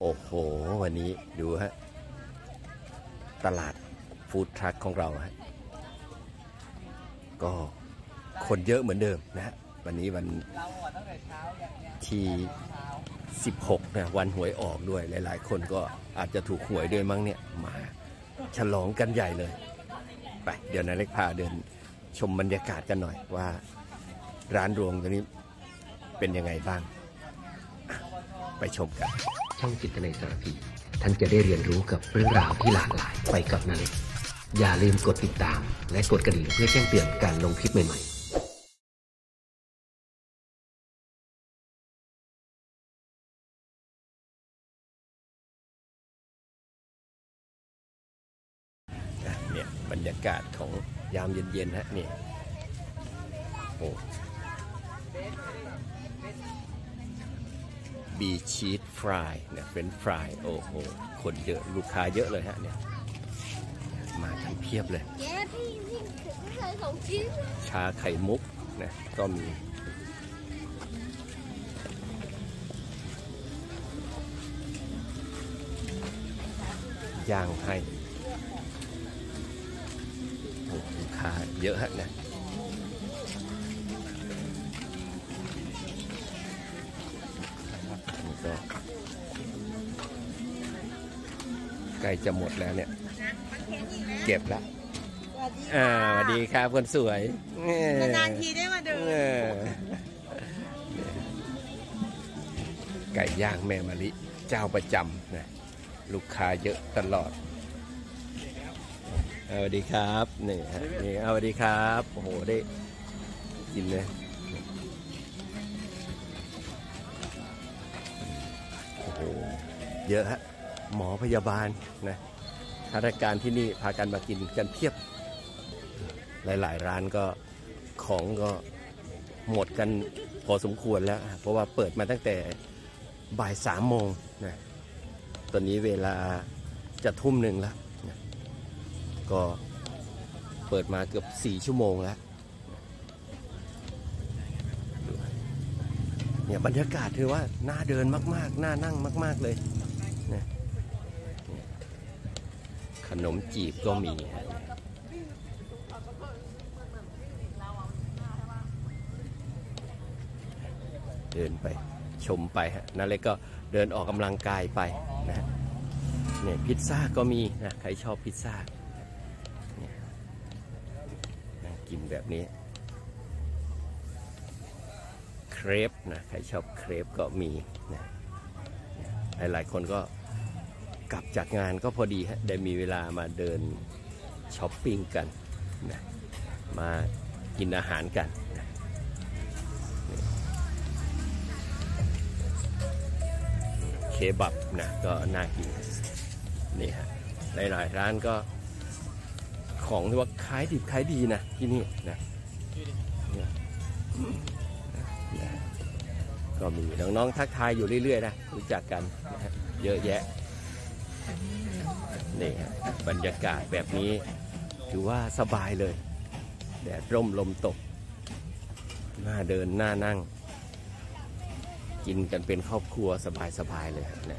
โอ้โหวันนี้ดูฮะตลาดฟู้ดทรัคของเราฮะก็คนเยอะเหมือนเดิมนะฮะวันนี้วันที่16นะวันหวยออกด้วยหลายๆคนก็อาจจะถูกหวยด้วยมั้งเนี่ยมาฉลองกันใหญ่เลยไปเดี๋ยวนายเล็กพาเดินชมบรรยากาศกันหน่อยว่าร้านรวงตัวนี้เป็นยังไงบ้างไปชมกันช่องจิตในสารพีท่านจะได้เรียนรู้กับเรื่องราวที่หลากหลายไปกับนาเล็กอย่าลืมกดติดตามและกดกระดิ่งเพื่อแจ้งเตือนการลงคลิปใหม่ๆเนี่ยบรรยากาศของยามเย็นๆฮะนี่โอ้บีชีสฟรายเนี่ยเป็นฟรายโอ้โหคนเยอะลูกค้าเยอะเลยฮะเนี่ยมากันเพียบเลยชาไข่มุกนะก็มีย่างให้โอ้ลูกค้าเยอะฮะนะก็ใกล้จะหมดแล้วเนี่ยเก็บละสวัสดีครับคนสวยนานทีได้มาดูไก่ย่างแม่มะลิเจ้าประจำนะลูกค้าเยอะตลอดสวัสดีครับนี่ฮะนี่สวัสดีครับโอ้โหได้กินเลยโอ้โหเยอะฮะหมอพยาบาลนะข้าราชการที่นี่พากันมากินกันเพียบหลายๆร้านก็ของก็หมดกันพอสมควรแล้วเพราะว่าเปิดมาตั้งแต่บ่าย3 โมงนะตอนนี้เวลาจะทุ่ม 1แล้วนะก็เปิดมาเกือบ4 ชั่วโมงแล้วเนี่ยบรรยากาศถือว่าน่าเดินมากๆน่านั่งมากๆเลยนะขนมจีบก็มีเดินไปชมไปฮะนั่นเลยก็เดินออกกำลังกายไปนะเนี่ยพิซซ่าก็มีนะใครชอบพิซซ่าเนี่ยกินแบบนี้เครปนะใครชอบเครปก็มีนะหลายๆคนก็กลับจากงานก็พอดีฮะได้มีเวลามาเดินช้อปปิ้งกันนะมากินอาหารกันนะเคบับนะก็น่ากินนี่ฮะหลายๆร้านก็ของที่ว่าขายดิบขายดีนะที่นี่นะก็มีน้องๆทักทายอยู่เรื่อยๆนะรู้จักกันนะฮะเยอะแยะนี่บรรยากาศแบบนี้ถือว่าสบายเลยแดดร่มลมตกน่าเดินน่านั่งกินกันเป็นครอบครัวสบายๆเลยนะ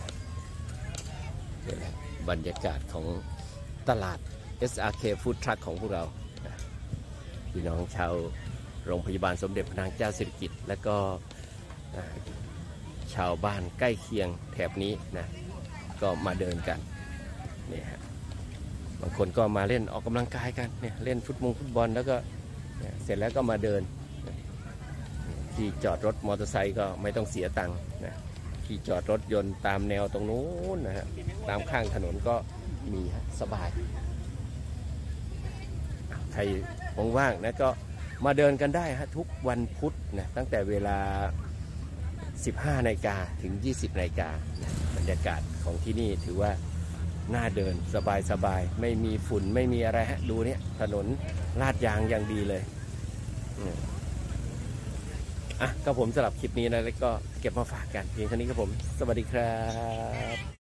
บรรยากาศของตลาด SRK Food Truck ของพวกเราพี่น้องชาวโรงพยาบาลสมเด็จพระนางเจ้าสิริกิติ์และก็ชาวบ้านใกล้เคียงแถบนี้นะก็มาเดินกันนี่ฮะบางคนก็มาเล่นออกกำลังกายกันเนี่ยเล่นฟุตบอลแล้วก็เสร็จแล้วก็มาเดินที่จอดรถมอเตอร์ไซค์ก็ไม่ต้องเสียตังค์นะที่จอดรถยนต์ตามแนวตรงนู้นนะฮะตามข้างถนนก็มีฮะสบายใครว่างๆนะก็มาเดินกันได้ฮะทุกวันพุธนะตั้งแต่เวลา15 นาฬิกาถึง 20 นาฬิกาบรรยากาศของที่นี่ถือว่าน่าเดินสบายไม่มีฝุ่นไม่มีอะไรฮะดูเนี่ยถนนลาดยางอย่างดีเลยก็ผมสำหรับคลิปนี้นะแล้วก็เก็บมาฝากกันเพียงเท่านี้ครับผมสวัสดีครับ